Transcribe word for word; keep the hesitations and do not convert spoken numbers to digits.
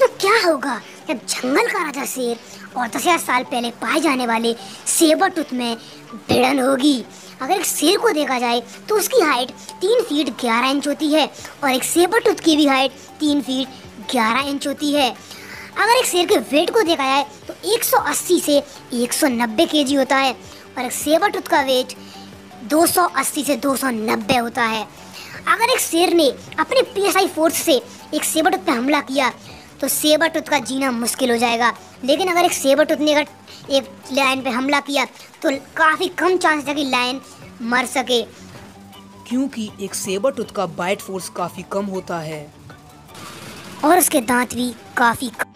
तो क्या होगा जब जंगल का राजा शेर और दस हजार साल पहले पाए जाने वाले सेबर टूथ में भिड़न होगी। अगर एक शेर को देखा जाए तो उसकी हाइट तीन फीट ग्यारह इंच होती है और एक सेबर टूथ की भी हाइट तीन फीट ग्यारह इंच होती है। अगर एक शेर के वेट को देखा जाए तो एक सौ अस्सी से एक सौ नब्बे केजी होता है और एक सेबर टूथ का वेट दो सौ अस्सी से दो सौ नब्बे होता है। अगर एक शेर ने अपने पीएसआई फोर्स से एक सेबर टूथ पे हमला किया तो सेबर टूथ का जीना मुश्किल हो जाएगा, लेकिन अगर एक सेबर टूथ ने अगर एक लायन पे हमला किया तो काफ़ी कम चांस है कि लायन मर सके, क्योंकि एक सेबर टूथ का बाइट फोर्स काफ़ी कम होता है और उसके दांत भी काफ़ी